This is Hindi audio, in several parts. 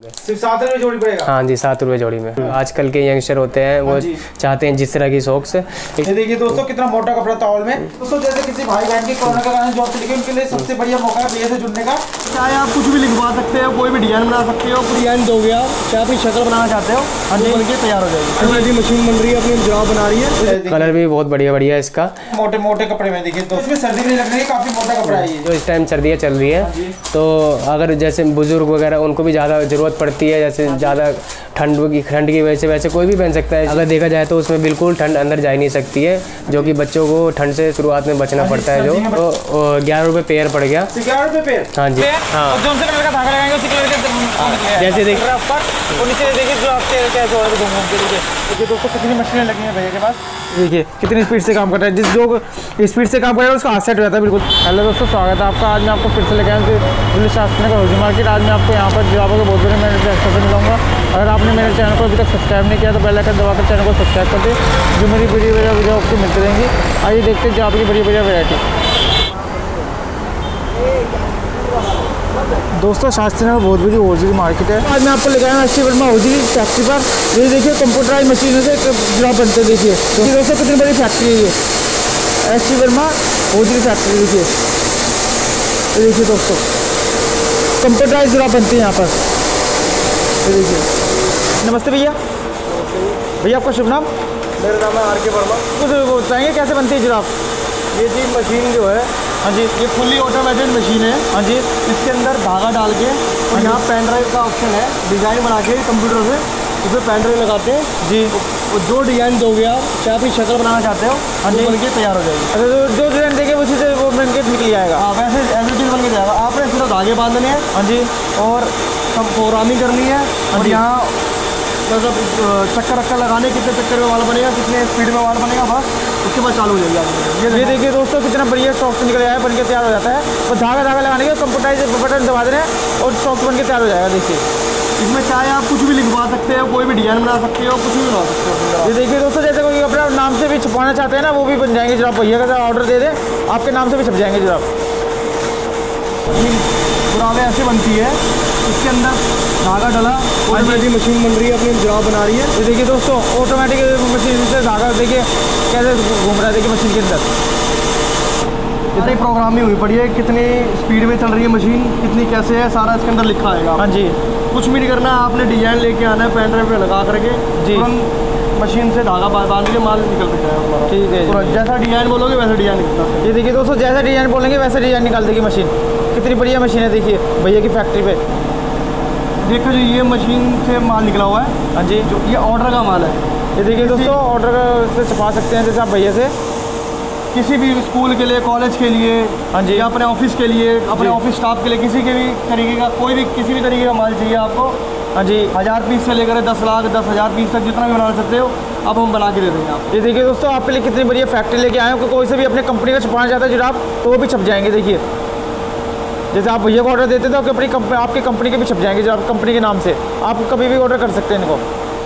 सिर्फ 7 रुपये जोड़ी पड़ेगा। हाँ जी, 7 रुपये जोड़ी में। आजकल के यंगस्टर होते हैं वो चाहते हैं जिस तरह की सॉक्स। ये देखिए दोस्तों कितना मोटा कपड़ा तौल में। दोस्तों जैसे किसी भाई बहन की कोरोना के कारण जॉब चली गई, उनके लिए सबसे बढ़िया मौका है भैया से जुड़ने का। चाहे आप कुछ भी लिखवा सकते हो, कोई भी डिजाइन बना सकते हो, कुछ डिजाइन दोगे आप, चाहे अपनी शक्ल बनाना चाहते हो, वो बन के तैयार हो जाएगी। मशीन बन रही है, अपनी जॉब बना रही है। कलर भी बहुत बढ़िया बढ़िया है इसका। मोटे मोटे कपड़े में देखिए तो इसमें सर्दी नहीं लगने की, काफी मोटा कपड़ा है ये। जो इस टाइम सर्दियाँ चल रही है तो अगर जैसे बुजुर्ग वगैरह उनको भी ज़्यादा ज़रूरत पड़ती है, जैसे ज़्यादा ठंड की वजह से, वैसे कोई भी पहन सकता है। अगर देखा जाए तो उसमें बिल्कुल ठंड अंदर जा ही नहीं सकती है, जो कि बच्चों को ठंड से शुरुआत में बचना पड़ता है। जो तो 11 रुपये पेयर पड़ गया। 11 रुपये पेयर? हाँ जी, हाँ। जो से कलर का धागा लगाएंगे उसी कलर के जैसे देखिए और नीचे देखिए जो आपके क्या जोड़ के घूम के देखिए दोस्तों कितनी मशीनें लगी हैं भैया के पास। देखिए कितनी स्पीड से काम कर रहा है, जिस जो स्पीड से काम कर रहा है उसका हाथ सेट हो जाता है बिल्कुल। हेलो दोस्तों, स्वागत है आपका। आज मैं आपको फिर से लेके आया दिल्ली शास्त्री नगर होजी मार्केट। आज मैं आपको यहाँ पर जुराबों के बहुत बड़े मैं एक्स्ट्रा से मिलाऊंगा। अगर आपने मेरे चैनल को अभी तक सब्सक्राइब नहीं किया तो बेल आइकन दबाकर चैनल को सब्सक्राइब कर दे, जो मेरी वीडियो आपको मिलती रहेंगी। आइए देखते हैं जुराबों की बढ़िया वैरायटी। दोस्तों शास्त्री नगर बहुत बड़ी होजी की मार्केट है। आज मैं आपको लेकर आया S T Verma hosiery factory पर। ये देखिए कंप्यूटराइज मशीनों से जुराब बनते हैं। देखिए दोस्तों कितनी बड़ी फैक्ट्री है ये S T Verma hosiery factory. देखिए दोस्तों कंप्यूटराइज जुराब बनते हैं यहाँ पर। देखिए। नमस्ते भैया। भैया आपका शुभ नाम? मेरा नाम है आर के वर्मा। कुछ बताएंगे कैसे बनती है जुराब? ये जी मशीन जो है, हाँ जी, ये फुल्ली ऑटोमेटेड मशीन है। हाँ जी। इसके अंदर धागा डाल के और यहाँ पेन ड्राइव का ऑप्शन है, डिज़ाइन बना के कंप्यूटर से उसमें पेन ड्राइव लगाते हैं जी। और जो डिज़ाइन दोगे आप, चाहे अपनी शक्ल बनाना चाहते हो, हाँ जी, बन के तैयार हो जाएगी। अच्छा, जो डिज़ाइन देंगे उसी से वो बन के निकल जाएगा। हाँ, वैसे ऐसे चीज़ बन के जाएगा। आपने सिर्फ धागे बांधने हैं। हाँ जी। और सब प्रोग्रामिंग करनी है। और यहाँ मतलब चक्कर लगाने, कितने चक्कर में माल बनेगा, कितने स्पीड में माल बनेगा, बस उसके बाद चालू हो जाएगी। ये देखिए दोस्तों कितना बढ़िया सॉक्स निकल आया है, बन के तैयार हो जाता है। और धागा लगाने के कंप्यूटराइज बटन दबा देना है और सॉक्स बन के तैयार हो जाएगा। देखिए इसमें चाहे आप कुछ भी लिखवा सकते हो, कोई भी डिजाइन बना सकते हो, कुछ भी बना सकते हो। ये देखिए दोस्तों जैसे कोई अपना नाम से भी छपवाना चाहते हैं ना, वो भी बन जाएंगे। जब आप भैया का ऑर्डर दे दें आपके नाम से भी छप जाएंगे। जब आप जुराबें ऐसे बनती है, इसके अंदर धागा डला, ऑटोमेटिक मशीन बन रही है, अपनी जुराब बना रही है। ये देखिए दोस्तों ऑटोमेटिक मशीन से धागा देखिए कैसे घूम रहा है। देखिए मशीन के अंदर कितनी प्रोग्रामिंग हुई पड़ी है, कितनी स्पीड में चल रही है मशीन, कितनी कैसे है, सारा इसके अंदर लिखा आएगा। हाँ जी। कुछ भी नहीं करना है, आपने डिजाइन लेके आना है, पेन ड्राइव पे लगा करके जी, मशीन से धागा बांध के माल निकल सकता है। ठीक है, जैसा डिजाइन बोलोगे वैसा डिजाइन निकलता है। ये देखिए दोस्तों जैसा डिजाइन बोलेंगे वैसा डिजाइन निकाल देगी मशीन। कितनी बढ़िया मशीन है देखिए भैया की फैक्ट्री पे। देखो जी, ये मशीन से माल निकला हुआ है। हाँ जी। जो ये ऑर्डर का माल है। ये देखिए दोस्तों ऑर्डर से छपा सकते हैं जैसे आप भैया से, किसी भी स्कूल के लिए, कॉलेज के लिए, हाँ जी, या अपने ऑफिस के लिए, अपने ऑफिस स्टाफ के लिए, किसी के भी तरीके का, कोई भी किसी भी तरीके का माल चाहिए आपको। हाँ जी। 1000 पीस से लेकर 10 लाख 10,000 पीस तक जितना भी बना सकते हो अब हम बना के दे देंगे आपको। ये देखिए दोस्तों आपके लिए कितनी बढ़िया फैक्ट्री लेके आए हो। कोई से भी अपने कंपनी का छपाना चाहता है जुराब तो वो भी छप जाएंगे। देखिए जैसे आप भैया को ऑर्डर देते थे तो आपकी कंपनी के भी छप जाएंगे। जुराब कंपनी के नाम से आप कभी भी ऑर्डर कर सकते हैं इनको।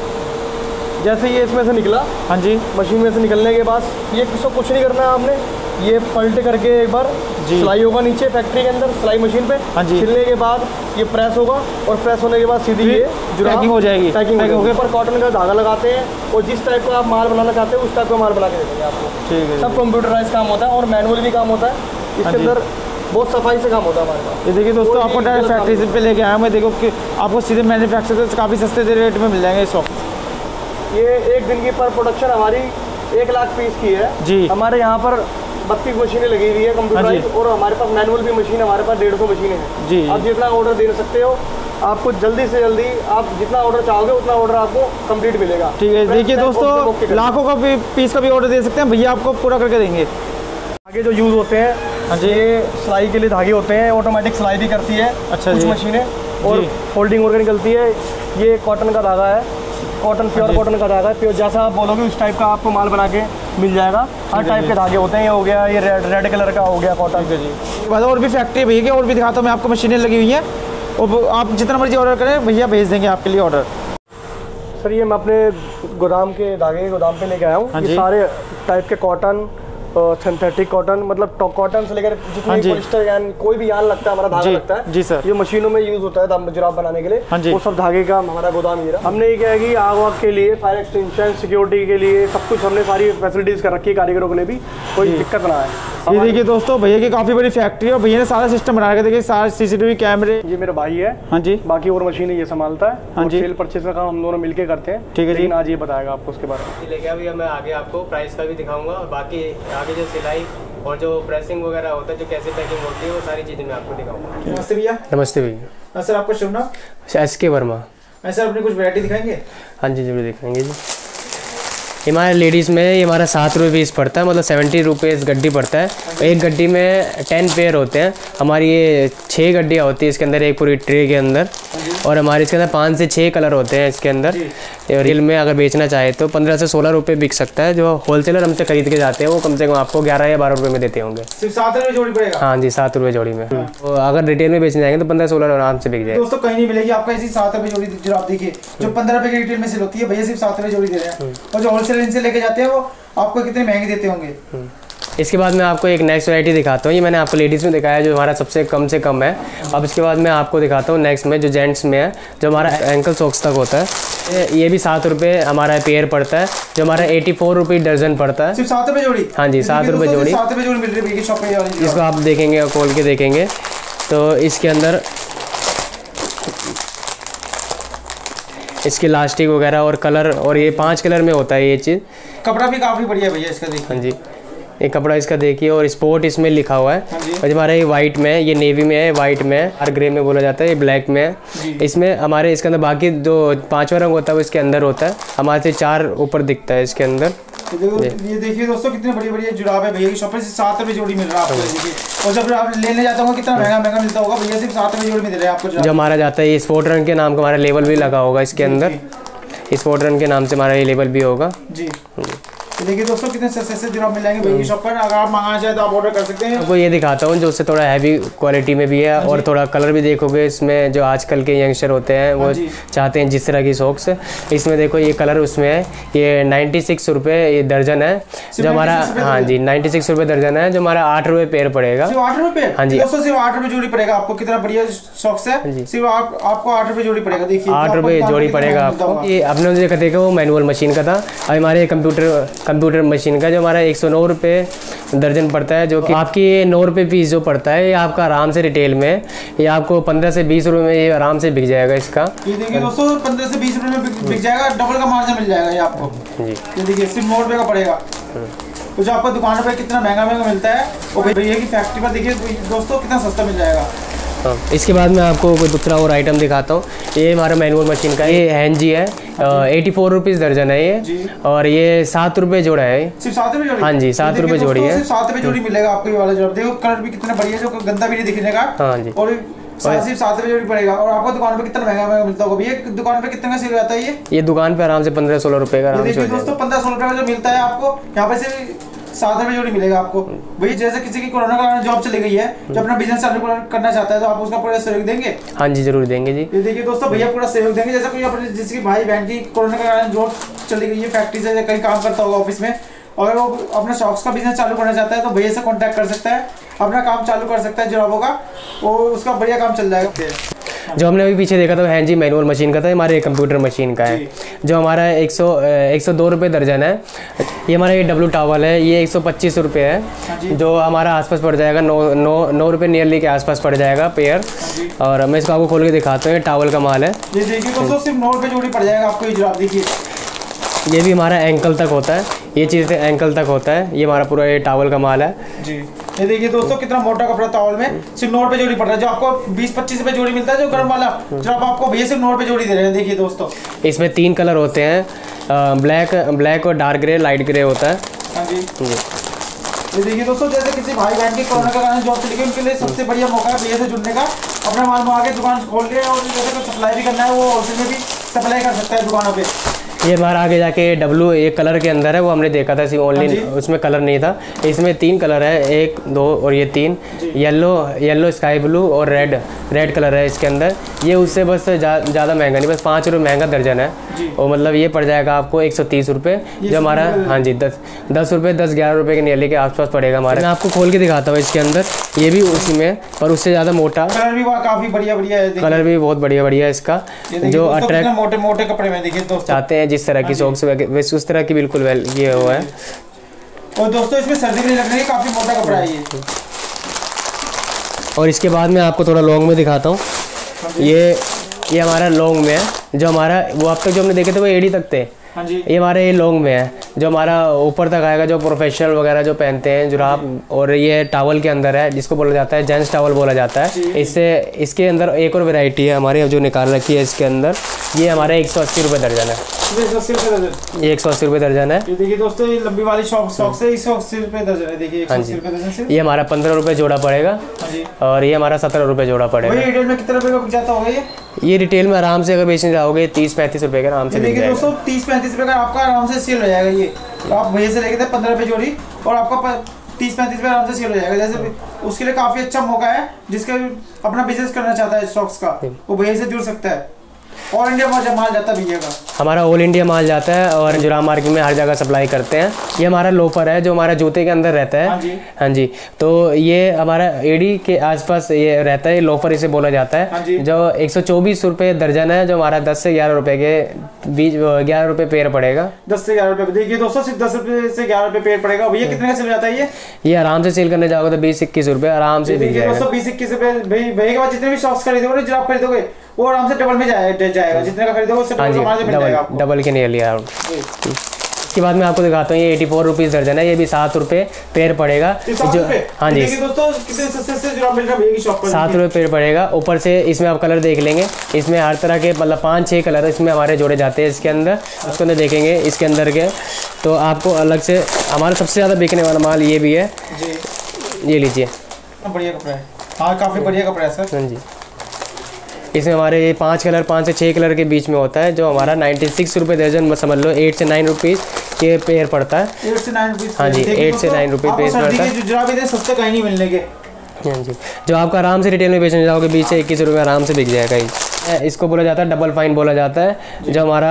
जैसे ये इसमें से निकला, हाँ जी, मशीन में से निकलने के बाद ये किसको कुछ नहीं करना है आपने, ये पलट करके एक बार सिलाई होगा नीचे फैक्ट्री के अंदर, सिलाई मशीन पे। हाँ जी। छिलने के बाद ये प्रेस होगा और प्रेस होने के बाद सीधी ये पैकिंग हो जाएगी। पैकिंग हो गई। पर कॉटन का धागा लगाते हैं और जिस टाइप का आप माल बनाना चाहते हो उस टाइप का माल बना के दे देंगे आपको। ठीक है। सब कंप्यूटराइज काम होता है और मैनुअल भी काम होता है। इसके अंदर बहुत सफाई से काम होता है हमारे पास। ये देखिए दोस्तों आपको डायरेक्ट फैक्ट्री पे लेके आया मैं। देखो कि आपको सीधे मैन्युफैक्चर से काफ़ी सस्ते रेट में मिल जाएंगे इस वक्त। ये एक दिन की पर प्रोडक्शन हमारी 1 लाख पीस की है जी। हमारे यहाँ पर 32 मशीनें लगी हुई है कंप्यूटराइज। और हमारे पास मैनुअल भी मशीन, हमारे पास 150 मशीनें हैं जी। आप जितना ऑर्डर दे सकते हो, आपको जल्दी से जल्दी आप जितना ऑर्डर चाहोगे उतना ऑर्डर आपको कंप्लीट मिलेगा। ठीक है। देखिए दोस्तों लाखों का भी पीस का भी ऑर्डर दे सकते हैं, भैया आपको पूरा करके देंगे। धागे जो यूज़ होते हैं, हाँ जी, ये सिलाई के लिए धागे होते हैं, ऑटोमेटिक सिलाई भी करती है अच्छा कुछ मशीनें, और फोल्डिंग होकर निकलती है। ये कॉटन का धागा है, कॉटन प्योर कॉटन का धागा है। प्योर जैसा आप बोलोगे उस टाइप का आपको माल बना के मिल जाएगा। हर टाइप के धागे होते हैं। ये हो गया, ये रेड कलर का हो गया कॉटन का जी। और भी फैक्ट्री भैया की और भी दिखाता हूँ मैं आपको, मशीनें लगी हुई हैं और आप जितना मर्जी ऑर्डर करें भैया भेज देंगे आपके लिए ऑर्डर। सर ये मैं अपने गोदाम के धागे के गोदाम पे लेके आया हूँ। ये सारे टाइप के कॉटन सिंथेटिक कॉटन, मतलब कॉटन से लेकर जितनी पॉलिस्टर यान कोई भी यान लगता है, हमारा धागा लगता है जी सर, ये मशीनों में यूज होता है जुराब बनाने के हाँ लिए, वो सब धागे का हमारा गोदाम ये रहा। हमने ये क्या है कि आग वाग के लिए, फायर एक्सटेंशन, सिक्योरिटी के लिए सब कुछ हमने सारी फैसिलिटीज कर रखी है, कारीगरों के लिए भी कोई दिक्कत ना है। ये देखिए दोस्तों, भैया की काफी बड़ी फैक्ट्री है और भैया ने सारा सिस्टम बना रखा है। देखिए सारे CCTV कैमरे। ये मेरा भाई है, हाँ जी, बाकी और मशीन ये संभालता है, हाँ जी, सेल परचेज का काम हम दोनों मिलके करते हैं। ठीक है जी, आज ये बताएगा आपको उसके बारे में। लेके अभी मैं आगे आपको प्राइस का भी दिखाऊंगा और बाकी आगे जो सिलाई और जो प्रेसिंग वगैरह होता है, जो कैसे पैकिंग होती है, वो सारी चीज़ें मैं आपको दिखाऊंगा। नमस्ते भैया। नमस्ते भैया। सर आपका शुभ नाम? SK वर्मा। सर अपनी कुछ वैरायटी दिखाएंगे? हाँ जी जरूर दिखाएंगे जी। हमारे लेडीज़ में ये हमारा 7 रुपये पीस पड़ता है, मतलब 70 रुपीज़ गड्डी पड़ता है। एक गड्डी में 10 पेयर होते हैं। हमारी ये 6 गड्डियाँ होती है इसके अंदर, एक पूरी ट्रे के अंदर, और हमारे इसके अंदर 5 से 6 कलर होते हैं इसके अंदर। रियल में अगर बेचना चाहे तो 15 से 16 रुपये बिक सकता है। जो होलसेलर हमसे खरीद के जाते हैं वो कम से कम आपको 11 या 12 रुपये में देते होंगे। सिर्फ 7 रुपये जोड़ी पड़ेगा? हाँ जी, 7 रुपये जोड़ी में। तो अगर रिटेल में बेचने जाएंगे तो 15-16 आराम से बिक जाएगा। दोस्तों कहीं नहीं मिलेगी आपको ऐसी 7 रुपये जोड़ी जो आप देखिए, जो 15 रुपये की रिटेल में सेल होती है, भैया सिर्फ 7 रुपये जोड़ी दे रहे हैं। और जो होलसेलर इनसे लेके जाते हैं वो आपको कितने महंगे देते होंगे। इसके बाद मैं आपको एक नेक्स्ट वैरायटी दिखाता हूँ। ये मैंने आपको लेडीज़ में दिखाया जो हमारा सबसे कम से कम है। अब इसके बाद मैं आपको दिखाता हूँ नेक्स्ट में जो जेंट्स में है, जो हमारा एंकल सॉक्स तक होता है। ये भी 7 रुपये हमारा पेयर पड़ता है, जो हमारा 84 रुपये दर्जन पड़ता है। सिर्फ 7 रुपये जोड़ी? हाँ जी, 7 रुपये जोड़ी। 7 रुपये जोड़ी मिल रही है शॉप पे। इसको आप देखेंगे और खोल के देखेंगे तो इसके अंदर इसकी लास्टिक वगैरह और कलर, और ये 5 कलर में होता है ये चीज़। कपड़ा भी काफ़ी बढ़िया भैया इसका देखिए। हाँ जी, ये कपड़ा इसका देखिए, और स्पोर्ट इसमें लिखा हुआ है। और हमारा ये वाइट में है, ये नेवी में है, वाइट में है, और ग्रे में बोला जाता है, ये ब्लैक में है। इसमें हमारे इसके अंदर बाकी जो 5वां रंग होता है वो इसके अंदर होता है। हमारे से 4 ऊपर दिखता है इसके अंदर। ये देखिए दोस्तों कितने बड़ी जुराब है भैया की शॉप पे। 7 रुपये जोड़ी मिल रहा है आपको देखिए। और जब आप लेने जाते होंगे कितना महंगा मिलता होगा, भैया सिर्फ 7 रुपये जोड़ी में दे रहे हैं आपको। जो हमारा जाता है ये स्पोर्ट रन के नाम का हमारा लेबल भी लगा होगा इसके अंदर। स्पोर्ट रन के नाम से हमारा ये लेबल भी होगा जी। तो देखिए दोस्तों कितने सस्ते जुराब मिल जाएंगे भैया की शॉप पर। अगर आप मंगाना चाहे तो आप ऑर्डर कर सकते हैं। आपको ये दिखाता हूँ जो उससे थोड़ा हैवी क्वालिटी में भी है, और थोड़ा कलर भी देखोगे इसमें। जो आजकल के यंगस्टर होते हैं वो चाहते हैं जिस तरह की सॉक्स, इसमें देखो ये कलर उसमें है। ये 96 रुपये ये दर्जन है जो हमारा। हाँ जी, 96 रुपये दर्जन है, जो हमारा 8 रुपये पेयर पड़ेगा। 8 रुपये? हाँ जी दोस्तों सिर्फ 8 रुपये जोड़ी पड़ेगा आपको। कितना बढ़िया सॉक्स है, सिर्फ आपको 8 रुपये जोड़ी पड़ेगा। देखिए 8 रुपये जोड़ी पड़ेगा आपको। ये अपने जो देखा वो मैनुअल मशीन का था, और हमारे कंप्यूटर मशीन का जो हमारा 109 रुपये दर्जन पड़ता है, जो कि आपकी 9 रुपये पीस जो पड़ता है, ये आपका आराम से रिटेल में ये आपको 15 से 20 रुपये में ये आराम से बिक जाएगा इसका। ये देखिए दोस्तों 15 से 20 रुपये में बिक जाएगा, डबल का मार्जिन मिल जाएगा ये आपको जी। ये देखिए सिर्फ 9 रुपये का पड़ेगा। तो जो आपको दुकानों पर कितना महंगा मिलता है, वो भैया की फैक्ट्री पर देखिए दोस्तों कितना सस्ता मिल जाएगा। इसके बाद मैं आपको कोई दूसरा और आइटम दिखाता हूँ। ये हमारा मैनुअल मशीन का ये हैंजी है, 84 रुपीज़ दर्जन है ये, और ये 7 रुपये जोड़ा है। सिर्फ 7 रुपये जोड़ी? हाँ जी, 7 रुपये जोड़ी है। 7 रुपये जोड़ी मिलेगा आपको ये वाला जोड़। देखो कलर भी कितना बढ़िया, जो गंदा भी नहीं दिखने का। हाँ जी, और सिर्फ 7 रुपये जोड़ी पड़ेगा। और आपको दुकान पे कितना महंगा मिलता होगा भैया? दुकान पे कितने का सेल रहता है ये दुकान पे आराम से 15-16 रुपये का। देखिए दोस्तों 15-16 रुपये का जो मिलता है आपको यहाँ पे से 7 रुपये जोड़ी मिलेगा आपको। भैया जैसे किसी की कोरोना का जॉब चली गई है, जो अपना बिजनेस चालू करना चाहता है, तो आप उसका पूरा सहयोग देंगे? हाँ जी जरूर देंगे जी। ये देखिए दोस्तों भैया पूरा सहयोग देंगे। जैसे कोई अपने जिसकी भाई बहन की कोरोना के कारण जॉब चली गई है, फैक्ट्री से कहीं काम करता होगा ऑफिस में, अगर वो अपने शॉप्स का बिजनेस चालू करना चाहता है तो भैया से कांटेक्ट कर सकता है, अपना काम चालू कर सकता है जुराबों का, वो उसका बढ़िया काम चल जाएगा। जो हमने अभी पीछे देखा था हैंजी मैनुअल मशीन का था, हमारे कंप्यूटर मशीन का है, जो हमारा 102 रुपये दर्जन है। ये हमारा ये डब्लू टावल है, ये 125 रुपये है, जो हमारा आसपास पड़ जाएगा 9 रुपये नियरली के आसपास पड़ जाएगा पेयर। और मैं इसको आपको खोल के दिखाता हूँ, ये टावल का माल है। ये देखिए दोस्तों सिर्फ 9 रुपये जोड़ी पड़ जाएगा आपको ये जुराब। देखिए ये भी हमारा एंकल तक होता है, ये चीज़ एंकल तक होता है। ये हमारा पूरा ये टावल का माल है जी। ये देखिए दोस्तों कितना मोटा कपड़ा टावल में सिर्फ 9 रुपये जोड़ी पड़ रहा है, जो आपको 20-25 रुपये जोड़ी मिलता है जो गर्म वाला, जो आपको भैया सिर्फ 9 रुपये जोड़ी दे रहे हैं। देखिए दोस्तों इसमें 3 कलर होते हैं, ब्लैक और डार्क ग्रे, लाइट ग्रे होता है। हाँ जी। ये देखिए दोस्तों जैसे किसी भाई बहन की कोरोना के कारण जॉब चली गई, उनके लिए सबसे बढ़िया मौका है भैया से जुड़ने का। अपना माल मंगा के दुकान खोल लिया, और जैसे कोई सप्लाई भी करना है वो होलसेल में भी सप्लाई कर सकता है दुकानों पे। ये हमारा आगे जाके डब्लू एक कलर के अंदर है, वो हमने देखा था सिर्फ ऑनलाइन, उसमें कलर नहीं था। इसमें 3 कलर है, 1 2 और ये 3, येलो स्काई ब्लू और रेड कलर है इसके अंदर। ये उससे बस ज़्यादा महंगा नहीं, बस 5 रुपये महंगा दर्जन है। और मतलब ये पड़ जाएगा आपको 130 रुपये, जो हमारा हाँ जी 10 रुपये 10-11 रुपये के नियली के आसपास पड़ेगा हमारा। मैं आपको खोल के दिखाता हूँ इसके अंदर, ये भी उसी में पर उससे ज़्यादा मोटा, कलर भी काफ़ी बढ़िया है, कलर भी बहुत बढ़िया है इसका, जो अट्रैक्ट मोटे कपड़े में देखिए दोस्तों चाहते हैं जिस तरह की सॉक्स वैसे उस तरह की बिल्कुल ये हुआ है। और दोस्तों इसमें सर्दी भी नहीं लगने की, काफ़ी मोटा कपड़ा है ये। और इसके बाद मैं आपको थोड़ा लॉन्ग में दिखाता हूँ। ये हमारा लॉन्ग में है, जो हमारा वो अब तक जो हमने देखे थे वो एडी तक थे। हाँ जी। ये हमारे ये लॉन्ग में है, जो हमारा ऊपर तक आएगा, जो प्रोफेशनल वगैरह जो पहनते हैं जुराब। और ये टावल के अंदर है, जिसको बोला जाता है जेंट्स टावल बोला जाता है। इसके अंदर एक और वैरायटी है हमारे जो निकाल रखी है इसके अंदर। ये हमारे 180 रुपये दर्जन है। ये 180 रुपये दर्जन है। ये देखिए दोस्तों, ये लंबी वाली सॉक्स है, 180 रुपये दर्जन है। देखिए 180 रुपये दर्जन से ये हमारा 15 रुपये जोड़ा पड़ेगा। हाँ जी। और ये हमारा 17 रुपये जोड़ा पड़ेगा। रिटेल में कितने रुपये का बिक जाता होगा ये रिटेल में आराम से अगर बेचने जाओगे 30-35 रुपये का आराम से बिक जाएगा। दोस्तों 30-35 रुपये का आपका आराम से सेल हो जाएगा। ये आप भैया से लेके थे 15 रुपये जोड़ी, और आपका 30-35 रुपये आराम से सेल हो जाएगा। जैसे उसके लिए काफ़ी अच्छा मौका है, जिसका अपना बिजनेस करना चाहता है सॉक्स का, वो भैया से जुड़ सकता है। ऑल इंडिया माल जाता है भैया का, हमारा ऑल इंडिया माल जाता है और जुराब मार्केट में हर जगह सप्लाई करते हैं। ये हमारा लोफर है, जो हमारा जूते के अंदर रहता है। हाँ जी। हाँ जी। तो ये हमारा एडी के आसपास ये रहता है, लोफर इसे बोला जाता है। हाँ जी। जो 124 रुपये दर्जन है, जो हमारा 10 से 11 रुपये के बीच 11 रुपये पेड़ पड़ेगा। 10 से 11 रुपये। देखिए दोस्तों, सिर्फ 10 रुपये से 11 रुपये पेड़ पड़ेगा। भैया कितने का सेल जाता है ये आराम से सेल करने जाओगे तो 20-21 रुपये आराम से बिक जाएगा। दोस्तों 20-21 रुपये भैया के बाद जितने भी सॉक्स खरीदोगे, जो आप खरीदोगे वो आराम से डबल में जाएगा। जितने का खरीदोगे उससे डबल के नहीं लिया। इसके बाद मैं आपको दिखाता हूँ, ये 84 रुपीज़ दर्जन है। ये भी 7 रुपये पेड़ पड़ेगा। जो हाँ जी दोस्तों, कितने सस्ते जुराब मिल रहा है भैया की शॉप पर। 7 रुपये पेड़ पड़ेगा। ऊपर से इसमें आप कलर देख लेंगे, इसमें हर तरह के मतलब 5-6 कलर इसमें हमारे जोड़े जाते हैं इसके अंदर। उसके अंदर देखेंगे इसके अंदर के, तो आपको अलग से हमारा सबसे ज़्यादा बिकने वाला माल ये भी है। ये लीजिए, बढ़िया कपड़ा है। हाँ, काफ़ी बढ़िया कपड़ा है सर। हाँ जी। इसमें हमारे ये 5 से 6 कलर के बीच में होता है, जो हमारा 96 रुपये दर्जन समझ लो, 8 से 9 रुपीज़ के पेयर पड़ता है। 8 से 9 रुपीज़। हाँ जी, 8 से 9 रुपये पेयर पड़ता है। जुराब इतने सस्ते कहीं नहीं मिलने के। हाँ जी, जो आपका आराम से रिटेल में बेचने जाओगे 20 से 21 रुपये आराम से बिक जाएगा। इसको बोला जाता है डबल फाइन बोला जाता है, जो हमारा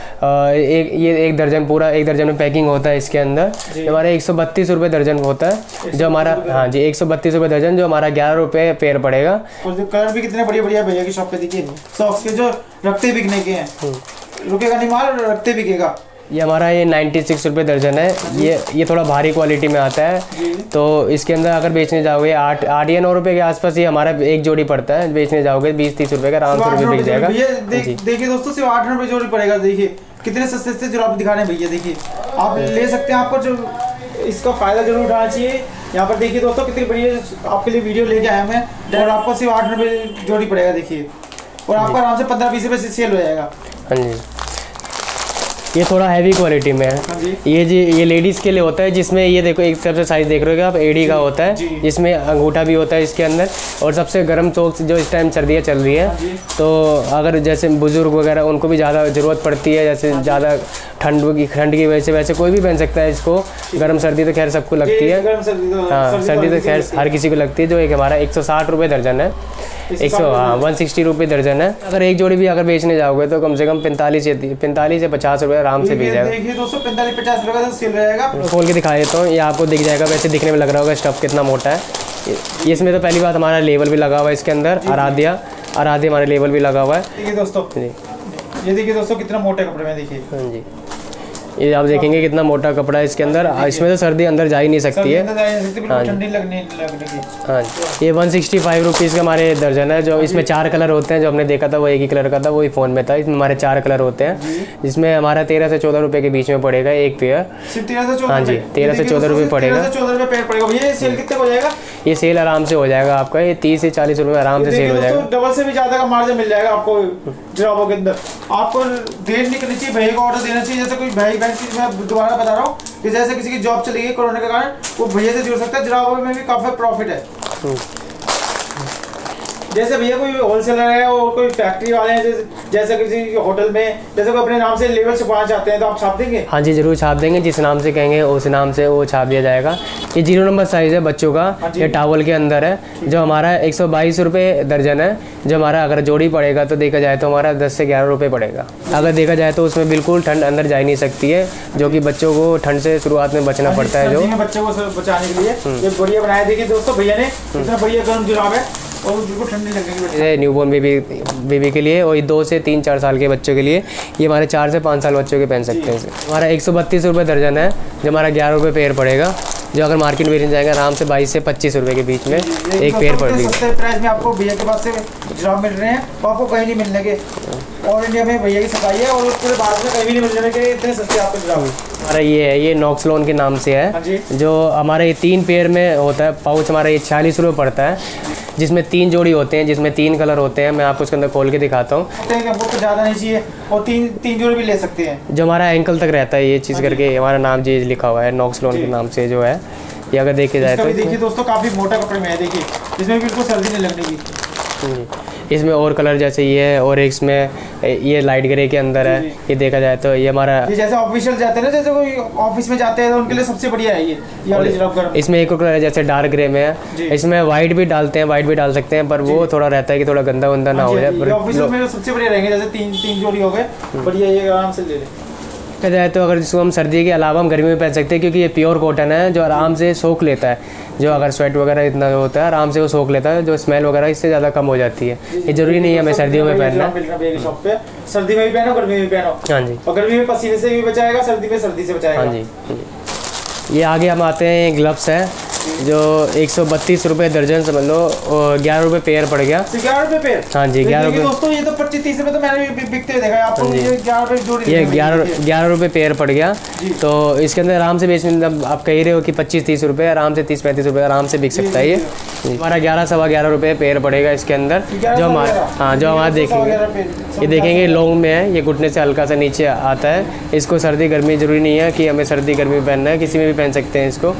एक दर्जन पूरा 1 दर्जन में पैकिंग होता है इसके अंदर। हमारे 132 रुपये दर्जन होता है, जो हमारा हाँ जी 132 रुपये दर्जन, जो हमारा 11 रुपये पेयर पड़ेगा। और कलर भी कितने बढ़िया भैया की शॉप पे देखिए। सॉक्स के जो रखते बिकने के हैं, रुकेगा नहीं माल, रखते बिकेगा। ये हमारा ये 96 रुपये दर्जन है। ये थोड़ा भारी क्वालिटी में आता है, तो इसके अंदर अगर बेचने जाओगे 8 या 9 रुपये के आसपास ये हमारा एक जोड़ी पड़ता है। बेचने जाओगे 20-30 रुपये का आराम से बिक जाएगा। देखिए दोस्तों, सिर्फ 8 रुपये जोड़ी पड़ेगा। देखिए कितने सस्ते सस्ते जुराब दिखाने भैया। देखिए आप ले सकते हैं, आपको जो इसका फ़ायदा जरूर उठाना चाहिए। यहाँ पर देखिए दोस्तों, कितनी बढ़िया आपके लिए वीडियो लेके आया मैं, और आपको सिर्फ 8 रुपये जोड़ी पड़ेगा। देखिए, और आपका आराम से 15-20 रुपये से सेल हो जाएगा। हाँ जी। ये थोड़ा हैवी क्वालिटी में है। ये लेडीज़ के लिए होता है, जिसमें ये देखो एक सबसे साइज देख रहे हो आप, एडी का होता है, जिसमें अंगूठा भी होता है इसके अंदर। और सबसे गर्म सॉक्स जो इस टाइम सर्दियाँ चल रही है, तो अगर जैसे बुजुर्ग वगैरह उनको भी ज़्यादा ज़रूरत पड़ती है, जैसे ज़्यादा ठंड की वजह से, वैसे कोई भी पहन सकता है इसको। गर्म सर्दी तो खैर सबको लगती है। हाँ, सर्दी तो खैर हर किसी को लगती है। जो एक हमारा 160 रुपये दर्जन है, 160 रुपये दर्जन है। अगर एक जोड़ी भी अगर बेचने जाओगे तो कम से कम 45 से 50 रुपये आराम से बिक जाएगा। देखिए दोस्तों, 45-50 रुपये का सेल रहेगा। खोल के दिखा देता हूँ, ये आपको दिख जाएगा। वैसे दिखने में लग रहा होगा स्टफ कितना मोटा है। इसमें तो पहली बात हमारा लेबल भी लगा हुआ है इसके अंदर, आराध्या हमारा लेबल भी लगा हुआ है। देखिए दोस्तों, ये देखिए दोस्तों, कितना मोटे कपड़े में। देखिए हाँ जी, ये आप देखेंगे कितना मोटा कपड़ा है इसके अंदर। इसमें तो सर्दी अंदर जा ही नहीं सकती है। हाँ जी। हाँ जी, ये 165 रुपीज़ का हमारे दर्जन है। जो इसमें 4 कलर होते हैं, जो हमने देखा था वो एक ही कलर का था, वही फ़ोन में था। इसमें हमारे 4 कलर होते हैं, जिसमें हमारा 13 से 14 रुपये के बीच में पड़ेगा एक पेयर। हाँ जी, 13 से 14 रुपये पड़ेगा। ये सेल आराम से हो जाएगा आपका। ये 30 से 40 रुपये आराम से सेल हो जाएगा। डबल से भी ज़्यादा का मार्जिन मिल जाएगा आपको जुराबों के अंदर। आपको देर नहीं करनी चाहिए, भैया को ऑर्डर देना चाहिए। जैसे कोई भाई बहन की, मैं दोबारा बता रहा हूँ कि जैसे किसी की जॉब चली गई कोरोना के कारण, वो भैया से जुड़ सकता है। जुराबों में भी काफ़ी प्रॉफिट है। जैसे भैया कोई होलसेलर है और कोई फैक्ट्री वाले हैं, जैसे किसी होटल में जैसे कोई अपने नाम से लेबल छुपाना चाहते हैं तो आप छाप देंगे? हाँ जी, जरूर छाप देंगे। जिस नाम से कहेंगे उस नाम से वो छाप दिया जाएगा। ये 0 नंबर साइज़ है बच्चों का, ये टॉवल के अंदर है, जो हमारा 122 रुपये दर्जन है। जो हमारा अगर जोड़ी पड़ेगा तो देखा जाए तो हमारा 10 से 11 रुपये पड़ेगा। अगर देखा जाए तो उसमें बिल्कुल ठंड अंदर जा नहीं सकती है, जो कि बच्चों को ठंड से शुरुआत में बचना पड़ता है। जो बच्चों को बचाने के लिए ये बढ़िया बनाया। देखिए दोस्तों, भैया ने इतना बढ़िया गर्म जुराब है और बिल्कुल ठंडी लगेगी। न्यूबॉर्न बेबी के लिए और 2 से 3-4 साल के बच्चों के लिए, ये हमारे 4 से 5 साल बच्चों के पहन सकते हैं। हमारा 132 रुपये दर्जन है, जो हमारा 11 रुपये पेयर पड़ेगा। जो अगर मार्केट में बेचने जाएगा आराम से 22 से 25 रुपये के बीच में एक पेयर पड़ रही है। सस्ते प्राइस में आपको भैया के पास से जुराब मिल रहे हैं, तो आपको कहीं नहीं मिलने के। और इंडिया में भैया की सफाई है और पूरे भारत में कहीं भी नहीं मिलने के इतने सस्ते आपको जुराब। हमारा ये है, ये नॉक्सलोन के नाम से है, जो हमारे ये 3 पेयर में होता है। पाउच हमारा ये 46 रुपये पड़ता है, जिसमें 3 जोड़ी होते हैं, जिसमें 3 कलर होते हैं। मैं आपको उसके अंदर खोल के दिखाता हूँ। तो ज़्यादा नहीं चाहिए और 3 जोड़ी भी ले सकते हैं। जो हमारा एंकल तक रहता है ये चीज़ करके, हमारा नाम जी लिखा हुआ है नॉक्सलोन के नाम से जो है। ये अगर देखे जाए तो देखिए दोस्तों, काफ़ी मोटा कपड़े में है। देखिए इसमें बिल्कुल सर्दी नहीं लगने की। इसमें और कलर जैसे ये है, और इसमें ये लाइट ग्रे के अंदर है। ये देखा जाए तो ये हमारा ये जैसे ऑफिशियल जाते हैं ना, जैसे कोई ऑफिस में जाते हैं तो उनके लिए सबसे बढ़िया है ये वाली जुराब गर्म। इसमें एक और कलर है जैसे डार्क ग्रे में है। इसमें वाइट भी डालते हैं, वाइट भी डाल सकते हैं, पर वो थोड़ा रहता है कि थोड़ा गंदा वंदा ना हो जाए। ऑफिशियल में सबसे बढ़िया रहेंगे, जैसे 3 जोड़ी हो गए, बढ़िया, ये आराम से ले लें। कहा जाए तो अगर जिसको हम सर्दी के अलावा हम गर्मी में पहन सकते हैं, क्योंकि ये प्योर कॉटन है, जो आराम से सोख लेता है। जो अगर स्वेट वगैरह इतना होता है आराम से वो सोख लेता है, जो स्मेल वगैरह इससे ज़्यादा कम हो जाती है। ये जरूरी नहीं है हमें सर्दियों में पहनना। सर्दी में भी पहनो, गर्मी में भी पहनो। हाँ जी, और गर्मी में पसीने से भी बचाएगा, सर्दी में सर्दी से बचाएगा। हाँ जी। ये आगे हम आते हैं, ग्लव्स है, जो 132 रुपये दर्जन समझ लो, और 11 रुपये पेयर पड़ गया। 11 रुपये पेयर? हाँ जी, 11 रुपये। दोस्तों ये तो 25-30 रुपये तो मैंने भी बिकते हुए देखा है आपको। ये 11 रुपये जोड़ी, ये 11 रुपये पेयर पड़ गया। तो इसके अंदर आराम से बेचने, आप कह रहे हो कि 25-30 रुपये, आराम से 30-35 रुपये आराम से बिक सकता है। ये हमारा 11-11.25 रुपये पेयर पड़ेगा इसके अंदर। जो हमारा, हाँ, जो हमारा देखेंगे, ये देखेंगे लॉन्ग में है, ये घुटने से हल्का सा नीचे आता है। इसको सर्दी गर्मी जरूरी नहीं है कि हमें सर्दी गर्मी पहनना है, किसी में भी पहन सकते हैं इसको।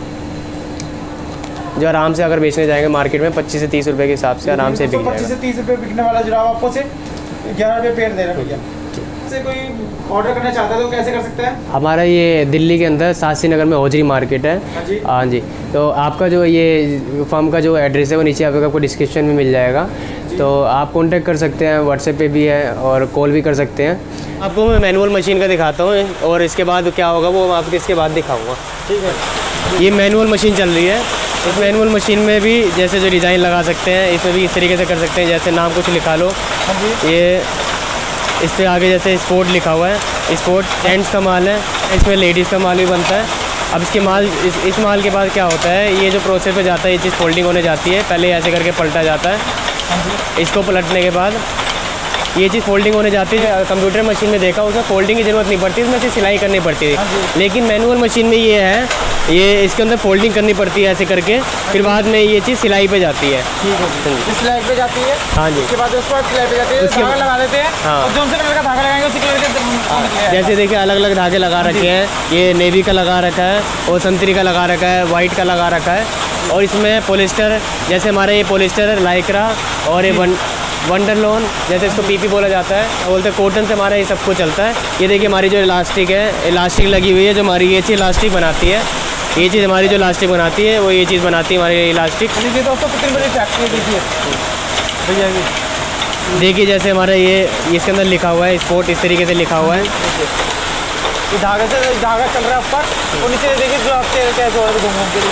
जो आराम से अगर बेचने जाएंगे मार्केट में 25 से 30 रुपये के हिसाब से आराम से बिक जाएगा। 25 से 30 रुपये बिकने वाला जुराब आपको सिर्फ 11 रुपये पेयर दे रहा है भैया। से कोई ऑर्डर करना चाहता है तो कैसे कर सकता है? हमारा ये दिल्ली के अंदर शास्त्री नगर में होजरी मार्केट है। हाँ जी। तो आपका जो ये फर्म का जो एड्रेस है वो नीचे आपको डिस्क्रिप्शन में मिल जाएगा, तो आप कॉन्टेक्ट कर सकते हैं। व्हाट्सएप पे भी है और कॉल भी कर सकते हैं। आपको मैं मैनुअल मशीन का दिखाता हूँ और इसके बाद क्या होगा वो आपको इसके बाद दिखाऊँगा। ठीक है। ये मैनुअल मशीन चल रही है। इस मैनुअल मशीन में भी जैसे जो डिज़ाइन लगा सकते हैं, इसमें भी इस तरीके से कर सकते हैं। जैसे नाम कुछ लिखा लो, ये इस पर आगे जैसे स्पोर्ट लिखा हुआ है, स्पोर्ट जेंट्स का माल है, इसमें लेडीज़ का माल भी बनता है। अब इसके माल इस माल के बाद क्या होता है, ये जो प्रोसेस पे जाता है, ये चीज़ फोल्डिंग होने जाती है। पहले ऐसे करके पलटा जाता है। इसको पलटने के बाद ये चीज़ फोल्डिंग होने जाती है। कंप्यूटर मशीन में देखा उसमें फोल्डिंग की ज़रूरत नहीं पड़ती, इसमें से सिलाई करनी पड़ती है। लेकिन मैनुअल मशीन में ये है, ये इसके अंदर फोल्डिंग करनी पड़ती है ऐसे करके, फिर बाद में ये चीज़ सिलाई पे जाती है। ठीक है, सिलाई पे जाती है। हाँ जी। उसके बाद सिलाई पे जाती है, धागा लगा देते हैं। हाँ। और जो से कलर का धागा लगाएंगे उसी कलर के। जैसे देखिए अलग अलग धागे लगा रखे हैं, ये नेवी का लगा रखा है और संतरी का लगा रखा है, वाइट का लगा रखा है। और इसमें पॉलिस्टर, जैसे हमारे ये पॉलिस्टर, लाइक्रा और ये वंडरलॉन, जैसे इसको पीपी बोला जाता है, बोलते हैं कॉटन से हमारा ये सब कुछ चलता है। ये देखिए हमारी जो इलास्टिक है, इलास्टिक लगी हुई है, जो हमारी ये चीज़ इलास्टिक बनाती है। ये चीज़ हमारी जो इलास्टिक बनाती है वो ये चीज़ बनाती है हमारी इलास्टिक। देखिए दोस्तों कितनी बड़ी फैक्ट्री है, देखिए भैया। देखिए जैसे हमारा ये इसके अंदर लिखा हुआ है स्पोर्ट, इस तरीके से लिखा हुआ है। ये धागा से धागा चल रहा है ऊपर और नीचे देखिए जो आपके कैसे हो रहा है, घूम के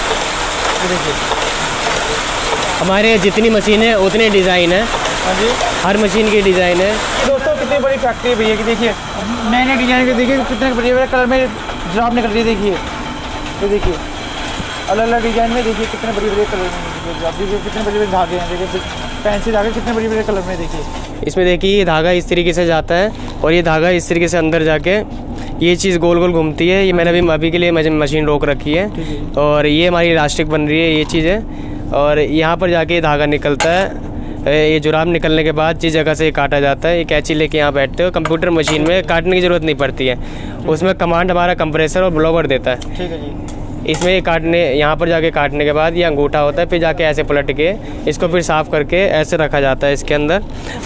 देखिए। हमारे जितनी मशीन है उतने डिज़ाइन है। हाँ जी, हर मशीन की डिज़ाइन है। दोस्तों कितनी बड़ी फैक्ट्री है भैया की। देखिए नए नए डिजाइन के, देखिए कितने बड़े कलर में जुराब निकल रही है। देखिए ये देखिए अलग अलग डिजाइन में, देखिए कितने बड़े बड़े कलर में जुराब, देखिए कितने बड़े बड़े धागे हैं। देखिए फैंसी धागे कितने बड़े बड़े कलर में। देखिए इसमें देखिए ये धागा इस तरीके से जाता है और ये धागा इस तरीके से अंदर जाके ये चीज़ गोल गोल घूमती है। ये मैंने अभी के लिए मशीन रोक रखी है और ये हमारी इलास्टिक बन रही है, ये चीज़ है। और यहाँ पर जाके ये धागा निकलता है। ये जुराब निकलने के बाद जिस जगह से ये काटा जाता है, ये कैंची लेके यहाँ बैठते हो। कंप्यूटर मशीन में काटने की ज़रूरत नहीं पड़ती है, उसमें कमांड हमारा कंप्रेसर और ब्लोवर देता है। ठीक है जी। इसमें ये काटने, यहाँ पर जाके काटने के बाद ये अंगूठा होता है, फिर जाके ऐसे पलट के इसको फिर साफ़ करके ऐसे रखा जाता है इसके अंदर।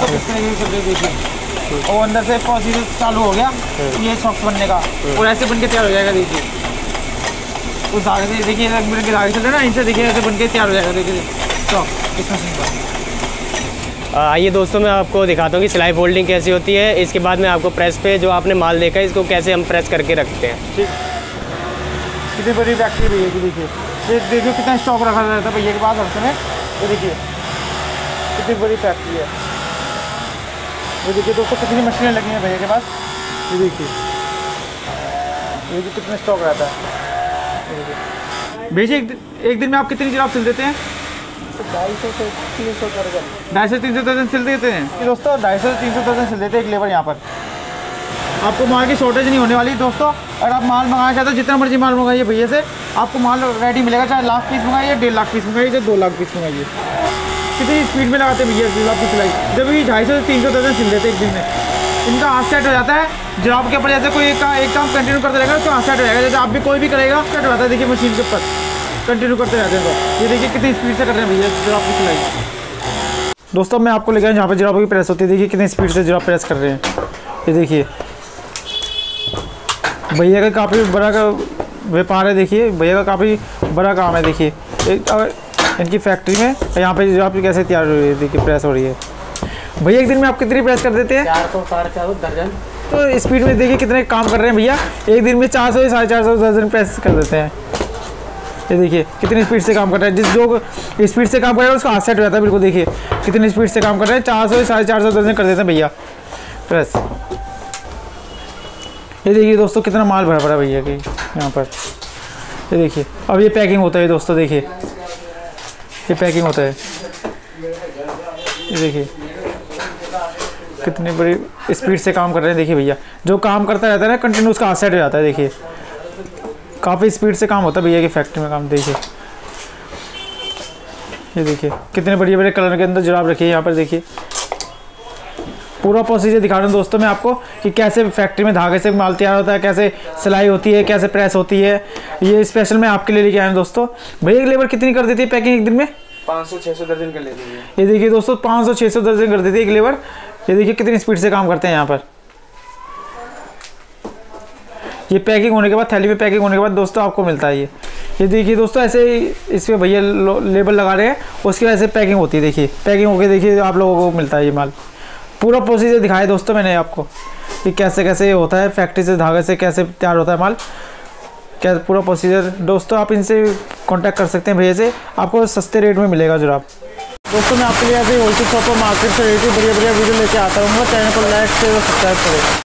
और अंदर से प्रोसीजर चालू हो गया ये सॉक्स बनने का, और ऐसे बन के तैयार हो जाएगा। देखिए उस धागे से, देखिए रंग बिरंगे धागे चल रहे हैं ना, इनसे देखिए ऐसे बन के तैयार हो जाएगा। देखिए सॉक्स इस मशीन पर। आइए दोस्तों, मैं आपको दिखाता हूँ कि सिलाई फोल्डिंग कैसी होती है। इसके बाद मैं आपको प्रेस पे जो आपने माल देखा है इसको कैसे हम प्रेस करके रखते हैं। ठीक, कितनी बड़ी फैक्ट्री भैया की। देखिए ये देखिए कितना स्टॉक रखा रहता है भैया के पास हर समय। ये देखिए कितनी बड़ी फैक्ट्री है। ये देखिए दोस्तों कितनी मशीनें लगी हैं भैया के पास। ये देखिए कितना स्टॉक रहता है। भैया एक दिन में आप कितनी जुराब सिल देते हैं? 250 से 300 दर्जन। 250 से 300 दर्जन सिल देते हैं कि दोस्तों? 250 से 300 दर्जन सिल देते हैं एक लेबर यहाँ पर। आपको माल की शॉर्टेज नहीं होने वाली दोस्तों। अगर आप माल मंगाना चाहते हो, जितना मर्जी माल मंगाइए भैया से, आपको माल रेडी मिलेगा। चाहे 1 लाख पीस मंगाइए, 1.5 लाख पीस मंगाइए, चाहे 2 लाख पीस मंगाइए। कितनी स्पीड में लगाते हैं भैया जुराब की सिलाई। जब ये 250 से 300 दर्जन सिल देते हैं एक दिन में, इनका हाथ सेट हो जाता है। जुराब के ऊपर जैसे कोई एक काम कंटिन्यू करते रहेगा तो हाथ सेट हो जाएगा। जैसे आप भी कोई भी करेगा सेट हो जाता है। देखिए मशीन के ऊपर कंटिन्यू करते रहते हैं। तो ये देखिए कितनी स्पीड से कर रहे हैं भैया जुराब की सिलाई। दोस्तों मैं आपको लेकर जहाँ पर जुराब की प्रेस होती है, देखिए कितनी स्पीड से जुराब प्रेस कर रहे हैं। ये देखिए भैया का काफ़ी बड़ा का व्यापार है। देखिए भैया का काफ़ी बड़ा काम है। देखिए इनकी फैक्ट्री में यहाँ पे जुराब कैसे तैयार हो रही है। देखिए प्रेस हो रही है। भैया एक दिन में आप कितनी प्रेस कर देते हैं? 400 450 दर्जन। तो स्पीड में देखिए कितने काम कर रहे हैं भैया। एक दिन में 400 से 450 दर्जन प्रेस कर देते हैं। ये देखिए कितनी स्पीड से काम कर रहा है। जिस जो स्पीड से काम कर रहा है उसका हाथ सेट हो जाता है बिल्कुल। देखिए कितनी स्पीड से काम कर रहे हैं। 400 से 450 दर्जन कर देते हैं भैया प्रेस। ये देखिए दोस्तों कितना माल भरा पड़ा भैया के यहाँ पर। ये देखिए अब ये पैकिंग होता है दोस्तों। देखिए ये पैकिंग होता है। ये देखिए कितनी बड़ी स्पीड से काम कर रहे हैं। देखिए भैया जो काम करता रहता है ना कंटिन्यू, उसका हाथ सेट हो जाता है। देखिए काफ़ी स्पीड से काम होता है भैया की फैक्ट्री में काम। देखिए ये देखिए कितने बड़े बड़े कलर के अंदर जुराब रखी है यहाँ पर। देखिए पूरा प्रोसीजर दिखा रहा हूँ दोस्तों मैं आपको कि कैसे फैक्ट्री में धागे से माल तैयार होता है, कैसे सिलाई होती है, कैसे प्रेस होती है। ये स्पेशल मैं आपके लिए लेके आया हूँ दोस्तों। भैया एक लेबर कितनी कर देती है पैकिंग एक दिन में? 500-600 दर्जन कर लेती है। ये देखिए दोस्तों 500-600 दर्जन कर देती है एक लेबर। ये देखिए कितनी स्पीड से काम करते हैं यहाँ पर। ये पैकिंग होने के बाद, थैली में पैकिंग होने के बाद दोस्तों आपको मिलता है ये देखिए दोस्तों ऐसे ही इसमें भैया लेबल लगा रहे हैं, उसकी वजह से पैकिंग होती है। देखिए पैकिंग होकर देखिए आप लोगों को मिलता है ये माल। पूरा प्रोसीजर दिखाया दोस्तों मैंने आपको कि कैसे कैसे होता है, फैक्ट्री से धागे से कैसे तैयार होता है माल, क्या पूरा प्रोसीजर। दोस्तों आप इनसे कांटेक्ट कर सकते हैं भैया से, आपको सस्ते रेट में मिलेगा जुराब। दोस्तों मैं आपके लिए ऐसे होलसेल शॉप और मार्केट से बढ़िया बढ़िया वीडियो लेके आता रहूँगा। चैनल को लाइक शेयर और सब्सक्राइब करें।